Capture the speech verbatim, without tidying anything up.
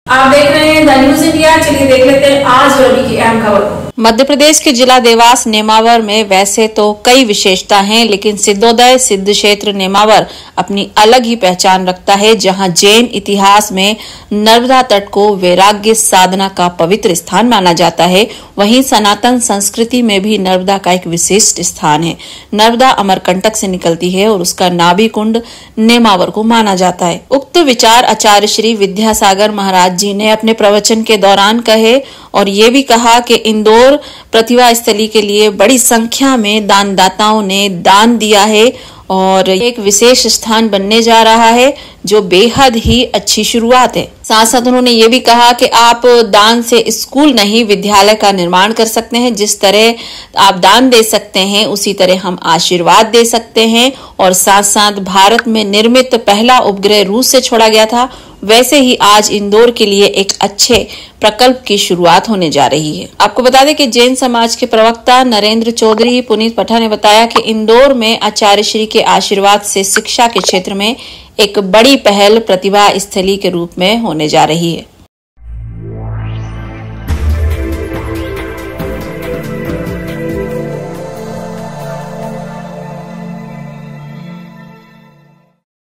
आप देख रहे हैं द न्यूज इंडिया। चलिए देख लेते हैं आज रवि की अहम खबर को। मध्य प्रदेश के जिला देवास नेमावर में वैसे तो कई विशेषता हैं, लेकिन सिद्धोदय सिद्ध क्षेत्र नेमावर अपनी अलग ही पहचान रखता है, जहां जैन इतिहास में नर्मदा तट को वैराग्य साधना का पवित्र स्थान माना जाता है। वहीं सनातन संस्कृति में भी नर्मदा का एक विशिष्ट स्थान है। नर्मदा अमरकंटक से निकलती है और उसका नाभि कुंड नेमावर को माना जाता है। उक्त विचार आचार्य श्री विद्यासागर महाराज जी ने अपने प्रवचन के दौरान कहे और ये भी कहा कि इंदौर प्रतिभा स्थली के लिए बड़ी संख्या में दानदाताओं ने दान दिया है और एक विशेष स्थान बनने जा रहा है, जो बेहद ही अच्छी शुरुआत है। साथ साथ उन्होंने ये भी कहा कि आप दान से स्कूल नहीं विद्यालय का निर्माण कर सकते हैं। जिस तरह आप दान दे सकते हैं, उसी तरह हम आशीर्वाद दे सकते हैं। और साथ साथ भारत में निर्मित पहला उपग्रह रूस से छोड़ा गया था, वैसे ही आज इंदौर के लिए एक अच्छे प्रकल्प की शुरुआत होने जा रही है। आपको बता दें कि जैन समाज के प्रवक्ता नरेंद्र चौधरी पुनीत पठा ने बताया कि इंदौर में आचार्य श्री के आशीर्वाद से शिक्षा के क्षेत्र में एक बड़ी पहल प्रतिभा स्थली के रूप में होने जा रही है।